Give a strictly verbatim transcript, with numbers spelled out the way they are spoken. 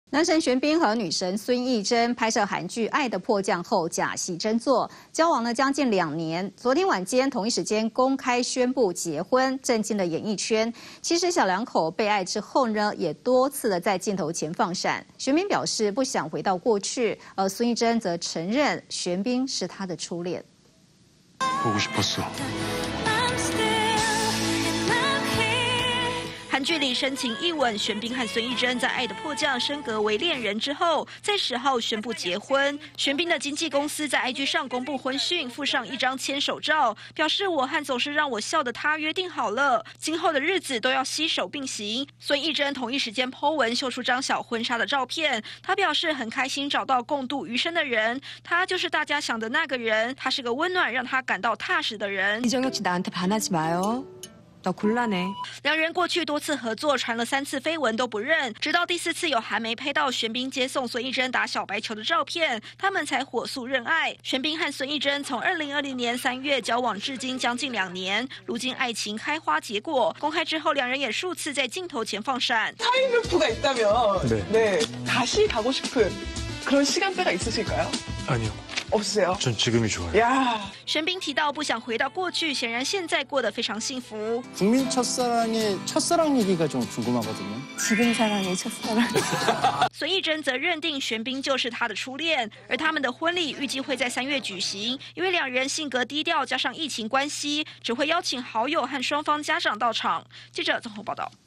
男神玄彬和女神孙艺珍拍摄韩剧《爱的迫降》后假戏真做，交往了将近两年。昨天晚间同一时间公开宣布结婚，震惊了演艺圈。其实小两口被爱之后呢，也多次的在镜头前放闪。玄彬表示不想回到过去，而孙艺珍则承认玄彬是她的初恋。 보고 싶었어. 韩剧里深情一吻，玄彬和孙艺珍在《爱的迫降》升格为恋人之后，在十号宣布结婚。玄彬的经纪公司在 I G 上公布婚讯，附上一张牵手照，表示我和总是让我笑的他约定好了，今后的日子都要携手并行。孙艺珍同一时间 po 文秀出张小婚纱的照片，她表示很开心找到共度余生的人，他就是大家想的那个人，他是个温暖让他感到踏实的人。 이정혁 씨 나한테 반하지 마요. 나 곤란해. 两人过去多次合作，传了三次绯闻都不认，直到第四次有韩媒拍到玄彬接送孙艺珍打小白球的照片，他们才火速认爱。玄彬和孙艺珍从二零二零年三月交往至今将近两年，如今爱情开花结果。公开之后，两人也数次在镜头前放闪。 타임루프가 있다면 네. 네 다시 가고 싶은 그런 시간대가 있으실까요? 아니요. 없으세요? 전 지금이 좋아요. 야. 玄彬提到不想回到过去，显然现在过得非常幸福。 국민 첫사랑의 첫사랑 얘기가 좀 궁금하거든요. 지금 사랑의 첫사랑. 孙艺珍则认定玄彬就是她的初恋，而他们的婚礼预计会在三月举行。因为两人性格低调，加上疫情关系，只会邀请好友和双方家长到场。记者综合报道。